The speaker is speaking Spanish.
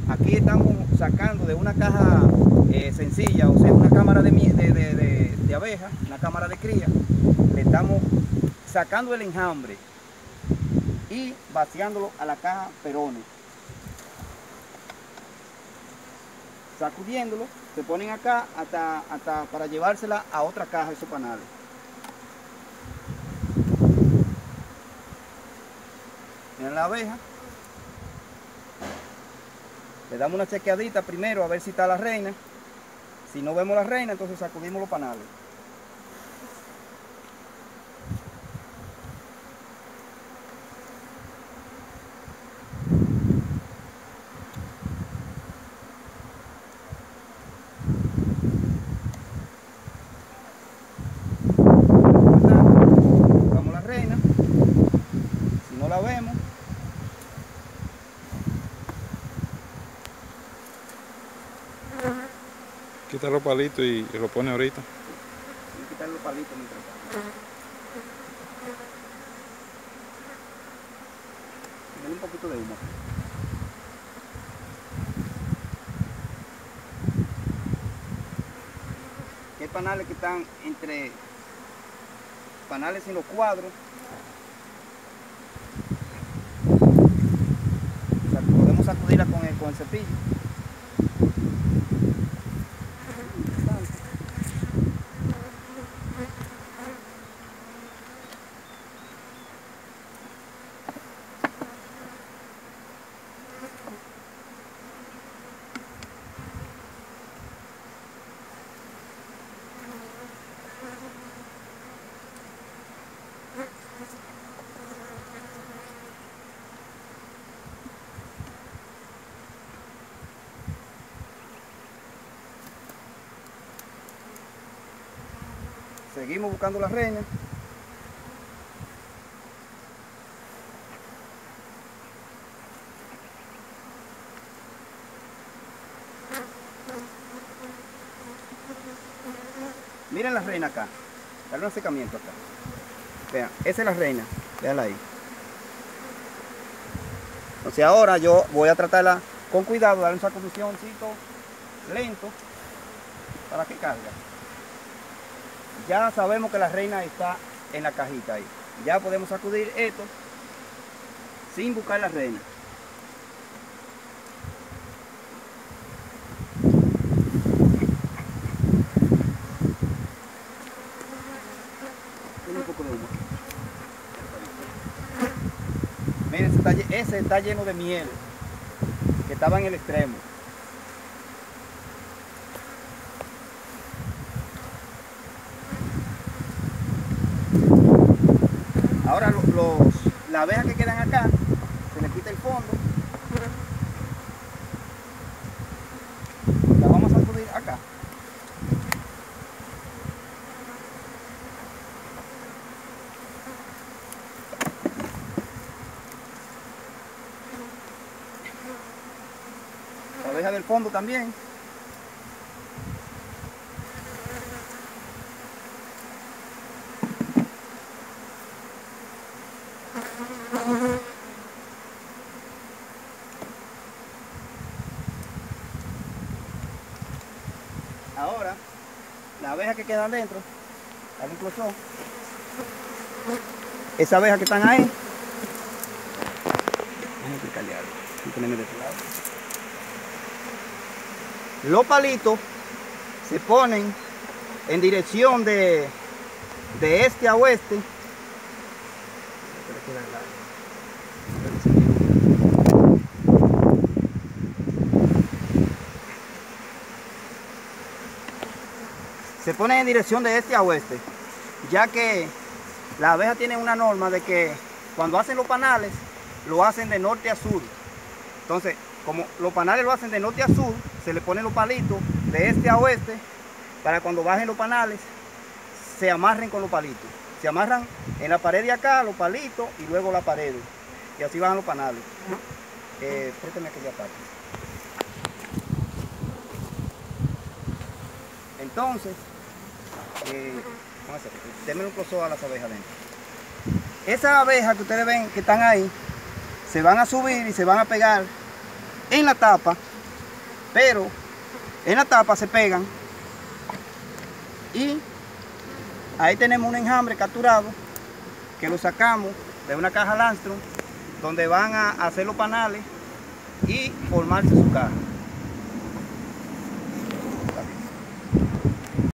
Aquí estamos sacando de una caja sencilla, o sea, una cámara de abeja, una cámara de cría. Le estamos sacando el enjambre y vaciándolo a la caja Perone. Sacudiéndolo, se ponen acá hasta para llevársela a otra caja esos panales. Miren la abeja. Le damos una chequeadita primero a ver si está la reina. Si no vemos la reina, entonces sacudimos los panales. Buscamos la reina. Si no la vemos, quita los palitos y lo pone ahorita. voy a quitar los palitos mientras tanto. Dale un poquito de humo. Hay panales que están entre panales en los cuadros. Podemos sacudirla con el cepillo. Seguimos buscando la reina. Miren la reina acá. Dale un secamiento acá. Vean, esa es la reina. Veanla ahí. Entonces ahora yo voy a tratarla con cuidado, darle un sacudicióncito lento para que cargue. Ya sabemos que la reina está en la cajita ahí. Ya podemos sacudir esto sin buscar la reina. Tiene un poco de humo. Miren, ese está lleno de miel que estaba en el extremo. Ahora las abejas que quedan acá, se les quita el fondo. La vamos a sacudir acá. La abeja del fondo también. Ahora, las abejas que quedan dentro, dale un close-up. Esas abejas que están ahí, vamos a explicarle algo. Voy a ponerme de este lado. Los palitos se ponen en dirección de este a oeste. Se ponen en dirección de este a oeste, ya que las abejas tienen una norma de que cuando hacen los panales, lo hacen de norte a sur. Entonces, como los panales lo hacen de norte a sur, se le ponen los palitos de este a oeste, para cuando bajen los panales, se amarren con los palitos. Se amarran en la pared de acá, los palitos, y luego la pared. Y así bajan los panales. Préstame aquella parte. Entonces, denme un close-up a las abejas dentro. Esas abejas que ustedes ven que están ahí, se van a subir y se van a pegar en la tapa pero en la tapa se pegan y ahí tenemos un enjambre capturado que lo sacamos de una caja Landstrom donde van a hacer los panales y formarse su caja.